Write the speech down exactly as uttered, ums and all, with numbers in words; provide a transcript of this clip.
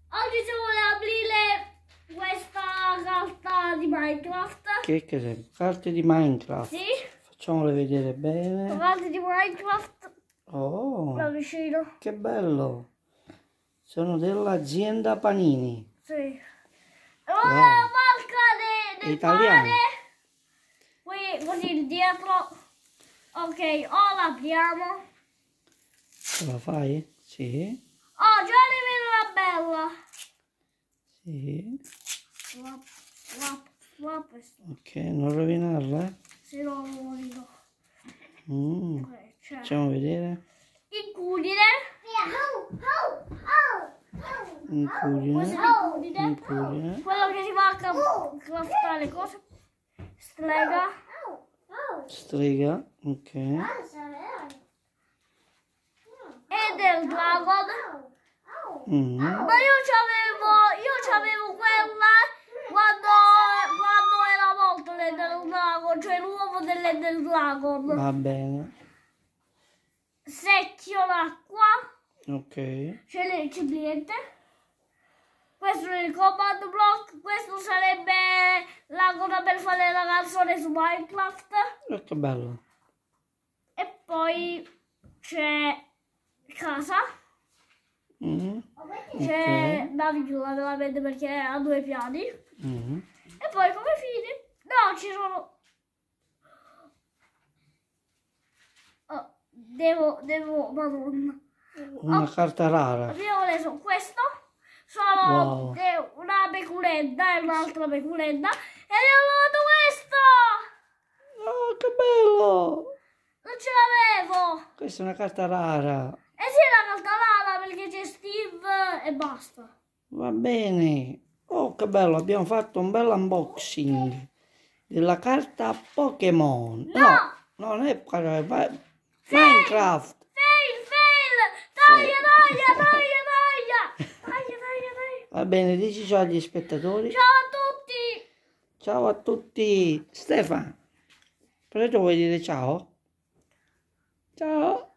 Oggi si vuole aprire questa carta di Minecraft. Che cos'è? Carte di Minecraft? Sì. Facciamole vedere bene. Carte di Minecraft. Oh, Da vicino. che bello. Sono dell'azienda Panini. Sì. E Wow. ora la marca de, del Italiano. pane. Qui così dietro. Ok, ora apriamo. Ce la fai? Sì. Oh, già ne vedo una bella. Sì. Swap, swap, swap. Ok, non rovinarla. Se no lo rovino. Mm. Ok, c'è. Facciamo vedere. Incudine. Incudine. Questo è incudine. Incudine. Quello che si va a ca- craftare le cose. Strega. Strega. Ok. E del dragon. Mm. Ma io c'avevo, io c'avevo quella quando, quando era morto l'Ender Dragon, cioè l'uovo dell'Ender Dragon. Va bene. Secchio l'acqua. Ok. C'è il recipiente. Questo è il command block. Questo sarebbe la cosa per fare la canzone su Minecraft. Oh, che bello. E poi c'è casa. Mm. C'è Ok. la villa veramente perché ha due piani. Mm. E poi come fine? No, ci sono... Oh, devo, devo, madonna. Una Oh, carta rara. abbiamo preso questo. Sono Wow. de- una peculetta e un'altra peculetta. E abbiamo trovato questo! Oh, che bello. Non ce l'avevo! Questa è una carta rara. E sì, la carta rara perché c'è Steve e basta. Va bene. Oh, che bello. Abbiamo fatto un bel unboxing della carta Pokémon. No! No, non è Pokémon, ma- Minecraft. Fail, fail! Taglia, taglia, taglia, taglia! Taglia, taglia, taglia! Va bene, dici ciao agli spettatori. Ciao a tutti! Ciao a tutti. Stefano, però tu vuoi dire ciao? Ciao.